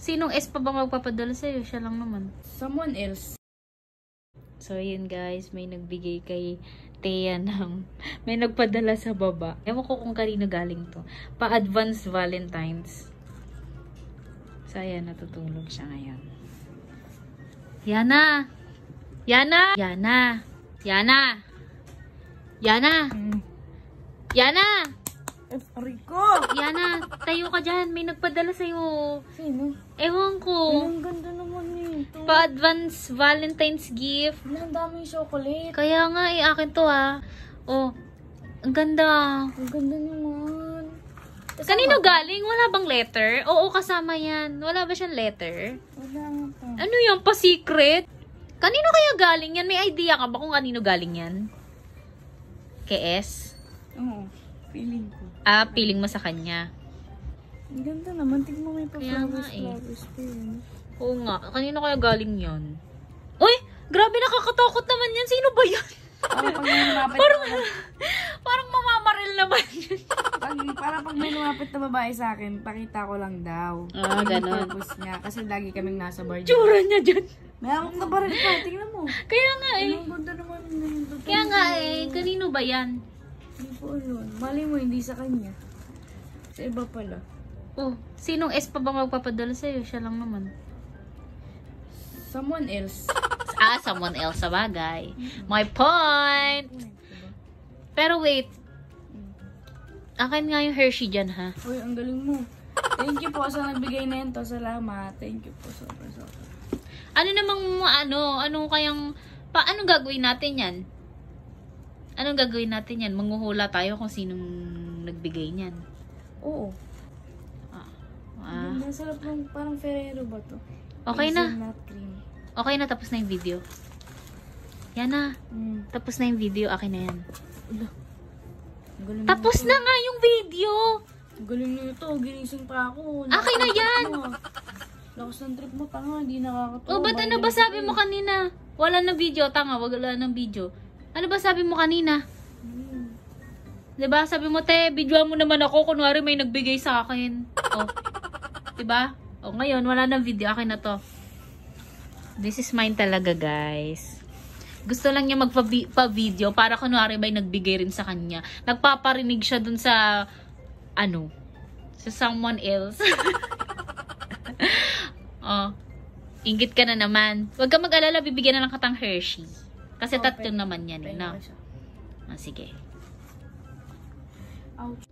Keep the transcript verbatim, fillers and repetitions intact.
Sinong S pa ba magpapadala sa'yo? Siya lang naman. Someone else. So, yun guys. May nagbigay kay Thea ng... May nagpadala sa baba. Ewan ko kung kanino galing to. Pa-advance Valentine's. So, ayan. Natutulog siya ngayon. Yana! Yana! Yana! Yana! Yana! Mm. Yana! Eh, Rico! Yana! Tayo ka dyan. May nagpadala sa'yo. Sino? Ewan ko. Ay, ang ganda naman nito. Pa-advance Valentine's gift. Ang daming chocolate. Kaya nga, eh, akin to ha. Oh, ang ganda. Ang ganda naman. Kasama Kanino ka? galing? Wala bang letter? Oo, kasama yan. Wala ba siyang letter? Wala nga pa. Ano yan? Pa-secret? Kanino kaya galing yan? May idea ka ba kung kanino galing yan? Kay S? Oo, feeling ko. Ah, feeling mo sa kanya. Ang ganda naman. Tignan mo may Kaya nga, pa-flowers, eh. flowers pa yun. Oo nga. Kanino kaya galing yan? Uy! Grabe, nakakatakot naman yan. Sino ba yan? Parang pag may lumapit Parang, na, parang mamamaril naman yun. pag, parang pag may lumapit na babae sa akin, pakita ko lang daw. Ah, Yung ganon. purpose niya. Kasi lagi kaming nasa bar. Tsura niya dyan. May hawak na baril pa. Tingnan mo. Kaya nga eh. Ang ganda naman nito. Kaya nga eh. Kanino ba yan? Hindi ko alam. Mali mo, hindi sa kanya. Sa iba pala. Oh, sinong S pa ba magpapadala sa'yo? Siya lang naman. Someone else. Ah, someone else sa bagay. My point! Pero wait. Akin nga yung Hershey dyan, ha? Uy, ang galing mo. Thank you po sa nagbigay na yun to. Salamat. Thank you po. Sobra, sobra. Ano namang, ano, ano kayang, pa, anong gagawin natin yan? Anong gagawin natin yan? Manghuhula tayo kung sinong nagbigay niyan. Oo. Ah. Ah. Ang sarap ng parang Ferrero ba to? Okay na. Hazelnut cream. Okay na, tapos na yung video. Yan na. Mm. Tapos na yung video. Akin na yan. Ala. Ang galing Tapos nito. na nga yung video! Ang galing nito. Ginising pa ako. Akin na yan! Lakas ng trip mo, tanga. Hindi nakakatawa. Oh, ba't ano ba sabi mo kanina? Wala na video, tanga, wala na video. Ano ba sabi mo kanina? Hmm. 'Di ba? Sabi mo, "Te, videoan mo naman ako kunwari may nagbigay sa akin." Oh. 'Di ba? Oh, ngayon wala nang video, akin na 'to. This is mine talaga, guys. Gusto lang niya magpa-video para kunwari may nagbigay rin sa kanya. Nagpaparinig siya dun sa ano, sa someone else. Oh. Inggit ka na naman. Huwag ka mag-alala, bibigyan na lang katang Hershey. Kasi Oh, tatlo pwede. naman yan, eh, Pwede no? ko siya. Ah, sige. Ouch.